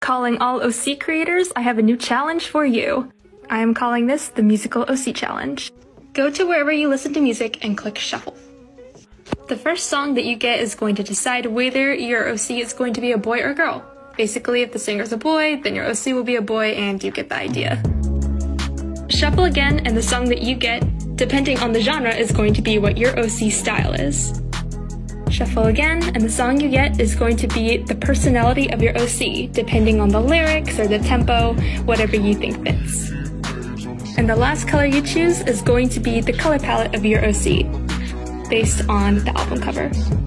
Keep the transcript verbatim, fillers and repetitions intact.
calling all O C creators, I have a new challenge for you. I am calling this the Musical O C Challenge. Go to wherever you listen to music and click shuffle. The first song that you get is going to decide whether your O C is going to be a boy or girl. Basically, if the singer's a boy, then your O C will be a boy, and you get the idea. Shuffle again, and the song that you get, depending on the genre, is going to be what your O C style is. Shuffle again, and the song you get is going to be the personality of your O C, depending on the lyrics or the tempo, whatever you think fits. And the last color you choose is going to be the color palette of your O C, based on the album cover.